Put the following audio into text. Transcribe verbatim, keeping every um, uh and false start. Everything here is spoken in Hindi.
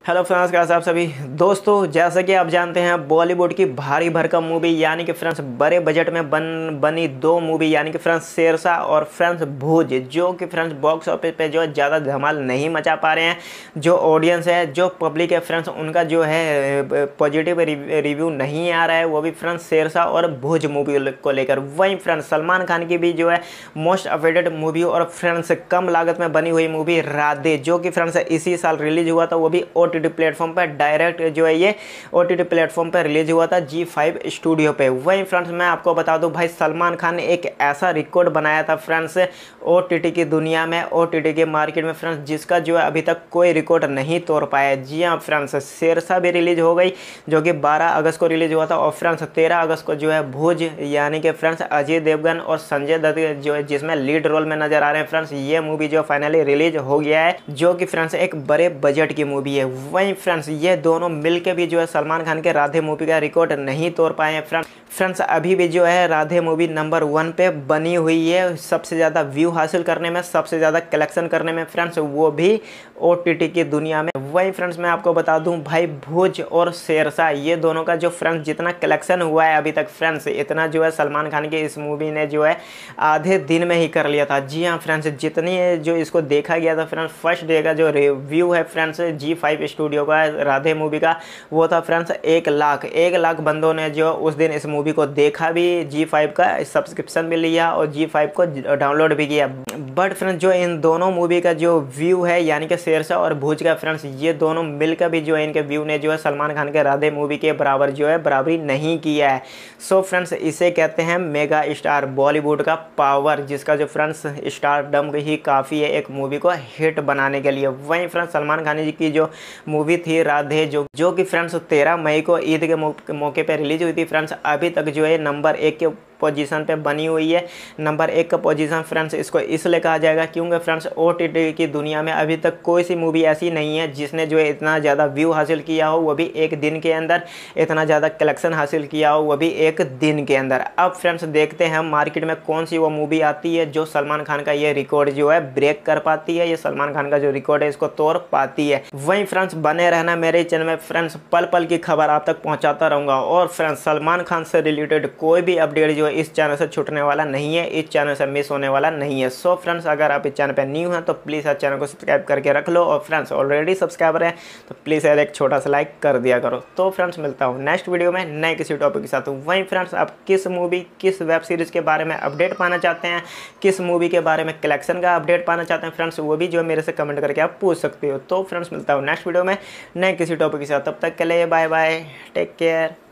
हेलो फ्रेंड्स, कैसे आप सभी दोस्तों। जैसा कि आप जानते हैं, बॉलीवुड की भारी भरकम मूवी यानी कि फ्रेंड्स बड़े बजट में बन बनी दो मूवी यानी कि फ्रेंड्स शेरशाह और फ्रेंड्स भूज, जो कि फ्रेंड्स बॉक्स ऑफिस पे जो है ज़्यादा धमाल नहीं मचा पा रहे हैं। जो ऑडियंस है, जो पब्लिक है फ्रेंड्स, उनका जो है पॉजिटिव रिव्यू नहीं आ रहा है, वो भी फ्रेंड्स शेरशाह और भूज मूवी को लेकर। वहीं फ्रेंड्स सलमान खान की भी जो है मोस्ट अवेटेड मूवी और फ्रेंड्स कम लागत में बनी हुई मूवी राधे, जो कि फ्रेंड्स इसी साल रिलीज हुआ था, वो भी ओटीटी प्लेटफॉर्म पर डायरेक्ट जो है ये ओटीटी प्लेटफॉर्म पर रिलीज हुआ था जी फाइव स्टूडियो पे। वहीं फ्रेंड्स मैं आपको बता दूं भाई, सलमान खान ने एक ऐसा रिकॉर्ड बनाया था फ्रेंड्स ओटीटी की दुनिया में, ओटीटी के मार्केट में फ्रेंड्स, जिसका जो है अभी तक कोई रिकॉर्ड नहीं तोड़ पाया। जी हाँ फ्रेंड्स, शेरशाह भी रिलीज हो गई जो कि बारह अगस्त को रिलीज हुआ था, और फ्रेंड्स तेरह अगस्त को जो है भूज यानी कि फ्रेंड्स अजय देवगन और संजय दत्त जो है जिसमें लीड रोल में नजर आ रहे हैं फ्रेंड्स, ये मूवी जो फाइनली रिलीज हो गया है, जो कि फ्रेंड्स एक बड़े बजट की मूवी है। वहीं फ्रेंड्स ये दोनों मिलके भी जो है सलमान खान के राधे मूवी का रिकॉर्ड नहीं तोड़ पाए हैं। फ्रेंड्स फ्रेंड्स अभी भी जो है राधे मूवी नंबर वन पे बनी हुई है, सबसे ज़्यादा व्यू हासिल करने में, सबसे ज़्यादा कलेक्शन करने में फ्रेंड्स, वो भी ओटीटी की दुनिया में। वहीं फ्रेंड्स मैं आपको बता दूं भाई, भूज और शेरशाह ये दोनों का जो फ्रेंड्स जितना कलेक्शन हुआ है अभी तक फ्रेंड्स, इतना जो है सलमान खान की इस मूवी ने जो है आधे दिन में ही कर लिया था। जी हाँ फ्रेंड्स, जितनी जो इसको देखा गया था फ्रेंड्स, फर्स्ट डे का जो रिव्यू है फ्रेंड्स जी फाइव स्टूडियो का राधे मूवी का, वो था फ्रेंड्स एक लाख एक लाख बंदों ने जो उस दिन इस मूवी को देखा भी, जी फाइव का सब्सक्रिप्शन भी लिया और जी फाइव को डाउनलोड भी किया। बट फ्रेंड्स जो इन दोनों मूवी का जो व्यू है यानी कि शेरशाह और भूज का फ्रेंड्स, ये दोनों मिलकर भी जो है इनके व्यू ने जो है सलमान खान के राधे मूवी के बराबर जो है बराबरी नहीं किया है। सो फ्रेंड्स इसे कहते हैं मेगा स्टार, बॉलीवुड का पावर, जिसका जो फ्रेंड्स स्टारडम ही काफ़ी है एक मूवी को हिट बनाने के लिए। वहीं फ्रेंड्स सलमान खान जी की जो मूवी थी राधे, जो जो कि फ्रेंड्स तेरह मई को ईद के मौके पर रिलीज हुई थी फ्रेंड्स, अभी तक जो है नंबर एक के पोजीशन पे बनी हुई है। नंबर एक का पोजीशन फ्रेंड्स इसको इसलिए कहा जाएगा क्योंकि फ्रेंड्स ओटीटी की दुनिया में अभी तक कोई सी मूवी ऐसी नहीं है जिसने जो है इतना ज़्यादा व्यू हासिल किया हो, वो भी एक दिन के अंदर, इतना ज़्यादा कलेक्शन हासिल किया हो, वो भी एक दिन के अंदर। अब फ्रेंड्स देखते हैं मार्केट में कौन सी वो मूवी आती है जो सलमान खान का ये रिकॉर्ड जो है ब्रेक कर पाती है, ये सलमान खान का जो रिकॉर्ड है इसको तोड़ पाती है। वहीं फ्रेंड्स बने रहना मेरे चैनल में फ्रेंड्स, पल पल की खबर आप तक पहुँचाता रहूँगा, और फ्रेंड्स सलमान खान से रिलेटेड कोई भी अपडेट जो इस चैनल से छूटने वाला नहीं है, इस चैनल से मिस होने वाला नहीं है। सो फ्रेंड्स अगर आप इस चैनल पे न्यू हैं तो प्लीज़ इस चैनल को सब्सक्राइब करके रख लो, और फ्रेंड्स ऑलरेडी सब्सक्राइबर है तो प्लीज़ यार एक छोटा सा लाइक कर दिया करो। तो फ्रेंड्स मिलता हूँ नेक्स्ट वीडियो में नए किसी टॉपिक के साथ। वहीं फ्रेंड्स आप किस मूवी, किस वेब सीरीज़ के बारे में अपडेट पाना चाहते हैं, किस मूवी के बारे में कलेक्शन का अपडेट पाना चाहते हैं फ्रेंड्स, वो भी जो मेरे से कमेंट करके आप पूछ सकते हो। तो फ्रेंड्स मिलता हूँ नेक्स्ट वीडियो में नए किसी टॉपिक के साथ, तब तक के लिए बाय बाय, टेक केयर।